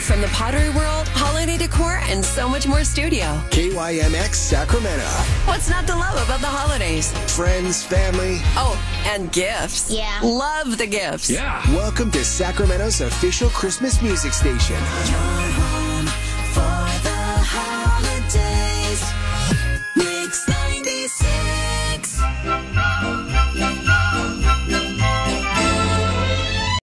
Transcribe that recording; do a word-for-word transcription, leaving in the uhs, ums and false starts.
Live from the Pottery World, holiday decor, and so much more studio. K Y M X Sacramento. What's not to love about the holidays? Friends, family. Oh, and gifts. Yeah. Love the gifts. Yeah. Welcome to Sacramento's official Christmas music station.